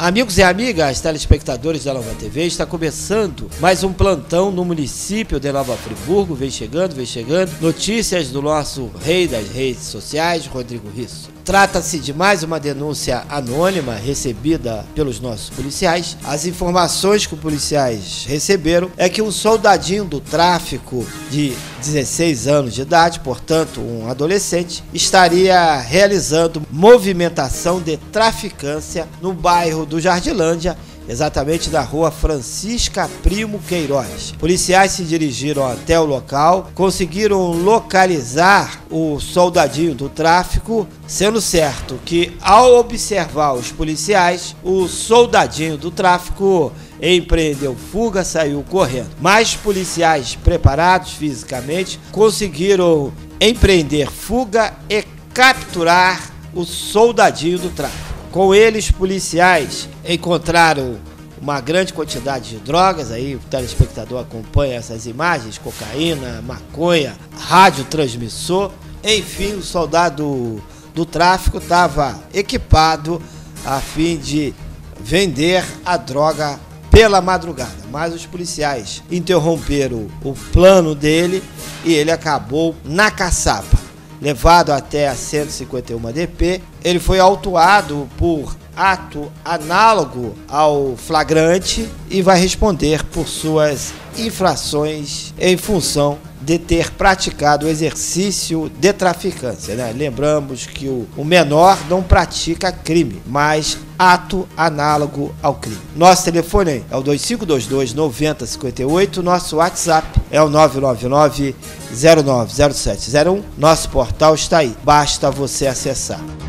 Amigos e amigas, telespectadores da Nova TV, está começando mais um plantão no município de Nova Friburgo. Vem chegando. Notícias do nosso rei das redes sociais, Rodrigo Risso. Trata-se de mais uma denúncia anônima recebida pelos nossos policiais. As informações que os policiais receberam é que um soldadinho do tráfico de 16 anos de idade, portanto um adolescente, estaria realizando movimentação de traficância no bairro do Jardilândia, exatamente na rua Francisca Primo Queiroz. Policiais se dirigiram até o local, conseguiram localizar o soldadinho do tráfico, sendo certo que, ao observar os policiais, o soldadinho do tráfico empreendeu fuga, saiu correndo. Mas policiais preparados fisicamente conseguiram empreender fuga e capturar o soldadinho do tráfico. Com eles, policiais encontraram uma grande quantidade de drogas, aí o telespectador acompanha essas imagens, cocaína, maconha, radiotransmissor, enfim, o soldado do tráfico estava equipado a fim de vender a droga pela madrugada, mas os policiais interromperam o plano dele e ele acabou na caçapa. Levado até a 151 DP, ele foi autuado por ato análogo ao flagrante e vai responder por suas infrações em função de ter praticado o exercício de traficância, né? Lembramos que o menor não pratica crime, mas ato análogo ao crime. Nosso telefone é o 2522-9058, nosso WhatsApp é o 999-090701, nosso portal está aí, basta você acessar.